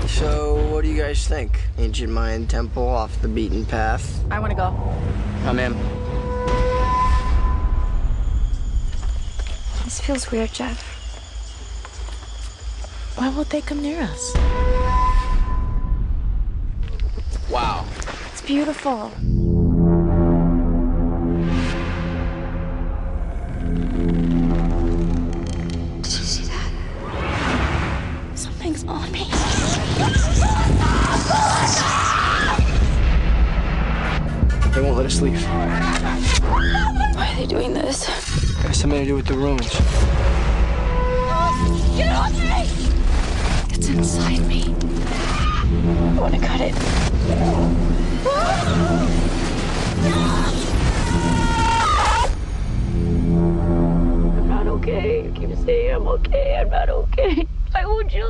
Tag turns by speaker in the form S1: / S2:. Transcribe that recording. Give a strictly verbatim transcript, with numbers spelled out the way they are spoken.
S1: So, what do you guys think? Ancient Mayan temple off the beaten path?
S2: I want to go.
S1: I'm in.
S3: This feels weird, Jeff.
S2: Why won't they come near us?
S1: Wow.
S3: It's beautiful. Did you see that? Something's on me.
S1: They won't let us leave.
S3: Why are they doing this?
S1: It has something to do with the ruins.
S3: Get off me! It's inside me. I want to cut it. I'm not okay. You keep saying I'm okay. I'm not okay. Why won't you